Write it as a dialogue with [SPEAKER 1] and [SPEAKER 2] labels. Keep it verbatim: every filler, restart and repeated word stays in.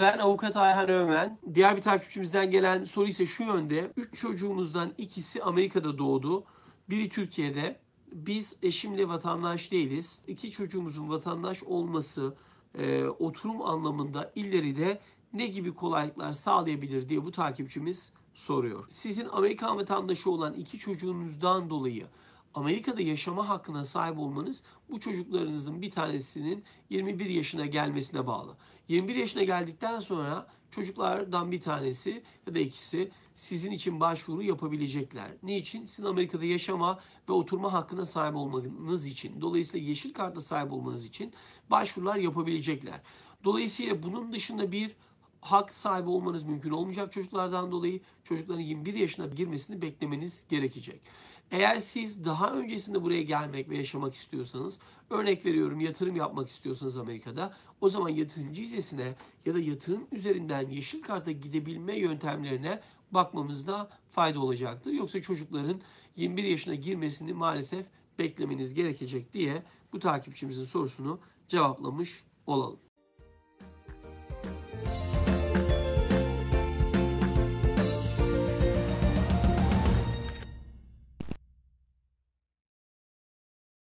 [SPEAKER 1] ben avukat Ayhan Öğmen. Diğer bir takipçimizden gelen soru ise şu yönde. Üç çocuğumuzdan ikisi Amerika'da doğdu. Biri Türkiye'de. Biz eşimle vatandaş değiliz. İki çocuğumuzun vatandaş olması e, oturum anlamında ileride ne gibi kolaylıklar sağlayabilir diye bu takipçimiz soruyor. Sizin Amerikan vatandaşı olan iki çocuğunuzdan dolayı Amerika'da yaşama hakkına sahip olmanız bu çocuklarınızın bir tanesinin yirmi bir yaşına gelmesine bağlı. yirmi bir yaşına geldikten sonra çocuklardan bir tanesi ya da ikisi sizin için başvuru yapabilecekler. Niçin? Sizin Amerika'da yaşama ve oturma hakkına sahip olmanız için. Dolayısıyla yeşil karta sahip olmanız için başvurular yapabilecekler. Dolayısıyla bunun dışında bir hak sahibi olmanız mümkün olmayacak çocuklardan dolayı. Çocukların yirmi bir yaşına girmesini beklemeniz gerekecek. Eğer siz daha öncesinde buraya gelmek ve yaşamak istiyorsanız, örnek veriyorum yatırım yapmak istiyorsanız Amerika'da, o zaman yatırımcı vizesine ya da yatırım üzerinden yeşil karta gidebilme yöntemlerine bakmamızda fayda olacaktır. Yoksa çocukların yirmi bir yaşına girmesini maalesef beklemeniz gerekecek diye bu takipçimizin sorusunu cevaplamış olalım.